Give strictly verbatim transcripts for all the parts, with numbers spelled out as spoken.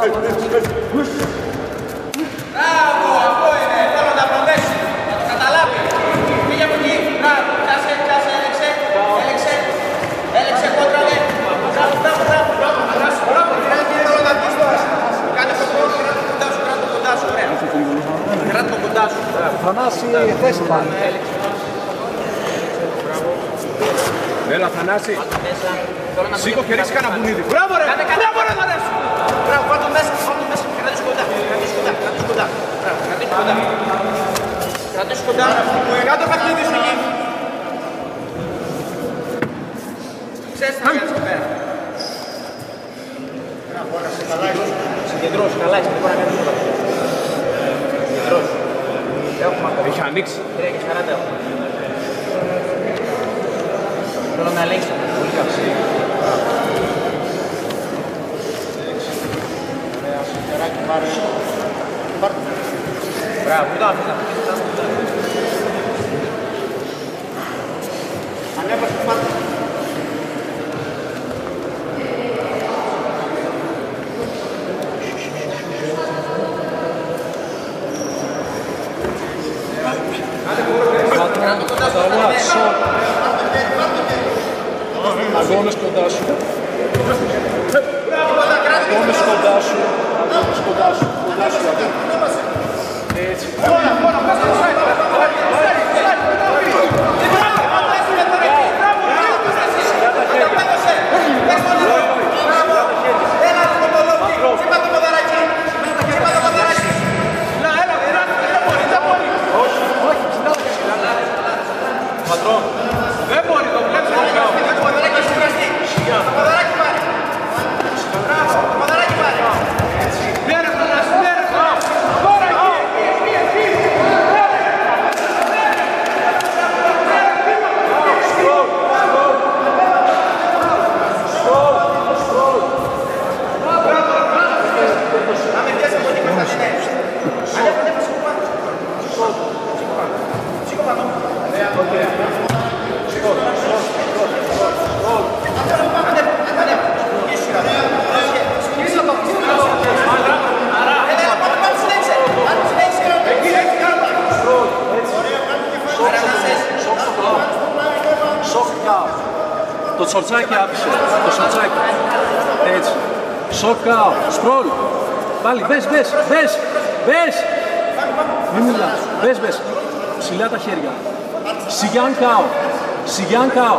Μπράβο, αυτό είναι. Θέλω να προδέσει. Να το καταλάβει. Πήγε από εκεί. Μπράβο. Πιάσε, πιάσε, έλεξε. Έλεξε. Έλεξε κόντρα, ναι. Μπράβο, μπράβο, μπράβο. Μπράβο, μπράβο. Θέλω να πεις τώρα. Κάνε το πρώτο, κράτη κοντά σου, κράτη κοντά σου. Ωραία. Κράτη το κοντά σου. Θανάση, θέση πάλι. Έλα, Θανάση. Σήκω και ρίξει κανένα μπουνίδι. Μπράβο ρε! Μπράβο ρε Θανάση! Μπράβο, πάρ' το μέσα, πάρ' το μέσα. Κρατήσου κοντά, κρατήσου κοντά, κρατήσου κοντά. Μπράβο, κρατήσου κοντά. Κρατήσου κοντά. Κάτω παιχνίδι σου εκεί. Ξέρεις τι θα κάνεις εκεί πέρα. Μπράβο, ώρα, σε καλά είσαι. Συγκεντρώσου, καλά είσαι, δεν μπορεί να κάνεις τίποτα. Συγκεντρώσου. Έχουμε ακόμα. Έχει ανοίξει. τρία και σαράντα έχουμε. Θέλω να ελέγξω. Πολύ καλά. Ωραία, σφαιράκι πάρε. Πάρε. Μπράβο, πού το άφησα. Ανέβασε, πάρε. Αγώνες κοντά σου. Αγώνες κοντά σου. Αγώνες κοντά σου. Κοντά σου, αγώνες. Έτσι. Δεν μπορεί, το βλέπεις. Το ποδαράκι πάρε. Μπράβο, το ποδαράκι πάρε. Ναι ρε Θανάση, ναι ρε Θανάση. Τώρα εκεί, εκεί, εκεί, εκεί. Να με πιάσει από εκεί πέρα, ναι. Ανέβα, ανέβα, σήκω πάνω. Σήκω πάνω. Σήκω πάνω. Το τσορτσάκι άφησε, το σορτσάκι. Έτσι. Σοκάω. Σπρόλ. Πάλι, μπες, μπες, μπες, μπες. Μην μιλάς. Μπες, μπες. Ψηλά τα χέρια. Σιγιάν κάω. Σιγιάν κάω.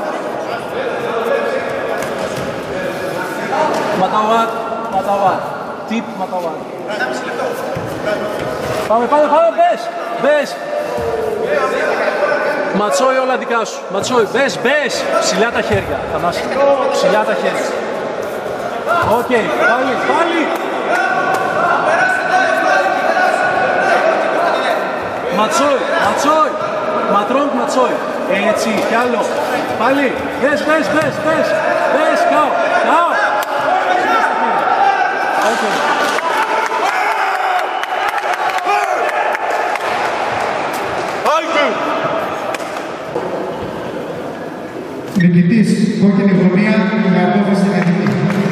Ματαουάτ, ματαουάτ. Τιπ, ματαουάτ. Πάμε, πάμε, πάμε, μπες, μπες. Ματσόι όλα δικά σου. Ματσόι, μπες, μπες. Ψηλά τα χέρια. Θανάση. Ψηλά τα χέρια. Οκ, okay. πάλι, πάλι. Ματσόι, ματσόι. Ματρόγκ, ματσόι. Έτσι, κι άλλο. Πάλι. Μπες, μπες, μπες, μπες. Μπες, κάω, κάω. Οκ. Okay. Νικητής, κόκκινη γωνία, με απόφαση νικητή.